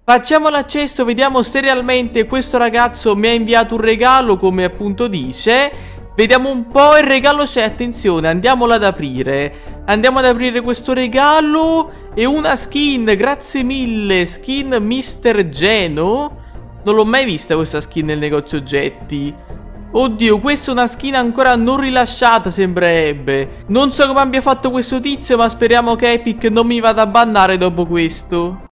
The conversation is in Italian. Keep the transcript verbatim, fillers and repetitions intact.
Facciamo l'accesso, vediamo se realmente questo ragazzo mi ha inviato un regalo, come appunto dice. Vediamo un po', il regalo c'è, attenzione, andiamolo ad aprire. Andiamo ad aprire questo regalo. E una skin, grazie mille, skin mister Geno. Non l'ho mai vista questa skin nel negozio oggetti. Oddio, questa è una skin ancora non rilasciata, sembrerebbe. Non so come abbia fatto questo tizio, ma speriamo che Epic non mi vada a bannare dopo questo.